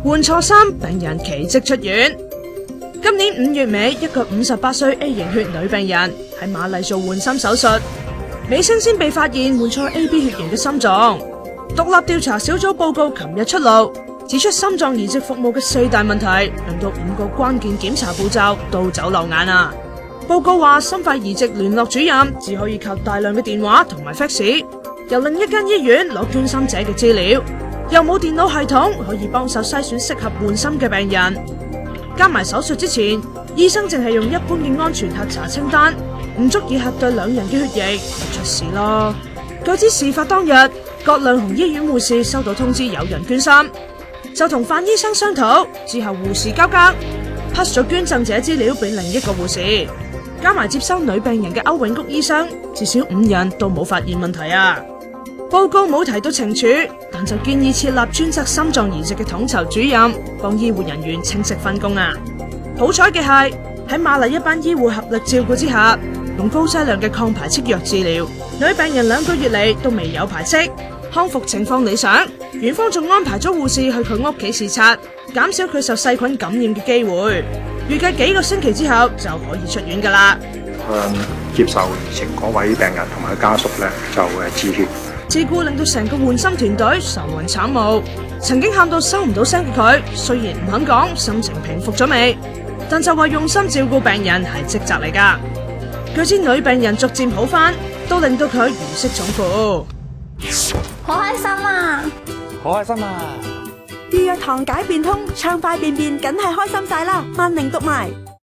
換錯衫，病人奇蹟出院。今年5月尾，一個58歲 A 型血女病人喺瑪麗做換心手術，尾聲先被發現換錯 AB 血型嘅心臟。獨立調查小組報告琴日出爐，指出心臟移植服務嘅4大問題，令到5個關鍵檢查步驟都走漏眼啊！報告話，心肺移植聯絡主任只可以靠大量嘅電話同埋 fax， 由另一間醫院攞捐心者嘅資料，又冇電腦系統可以幫手篩選適合換心嘅病人。加埋手術之前，醫生淨係用一般嘅安全核查清單，唔足以核對2人嘅血液，出事咯。據知事發當日，葛量洪醫院護士收到通知有人捐心，就同范醫生商討，之後護士交更，pass 咗捐贈者資料俾另一個護士，加埋接收女病人嘅歐永谷醫生，至少5人都冇發現問題啊。報告冇提到懲處，但就建議設立專責心臟移植嘅統籌主任，幫醫護人員清晰分工啊。好彩嘅係喺瑪麗一班醫護合力照顧之下，用高劑量嘅抗排斥藥治療，女病人2個月嚟都未有排斥，康復情況理想。院方仲安排咗護士去佢屋企視察，減少佢受細菌感染嘅機會。預計幾個星期之後就可以出院噶啦。 向接受移植嗰位病人同埋家屬咧就致歉。 事故令到成個換心團隊愁雲慘霧，曾經喊到收唔到聲嘅佢，雖然唔肯講心情平復咗未，但就話用心照顧病人係職責嚟噶。據知女病人逐漸好返，都令到佢如釋重負。 好開心啊！ 好開心啊！ 預約堂解變通，暢快便便，梗係開心晒啦！萬寧讀埋。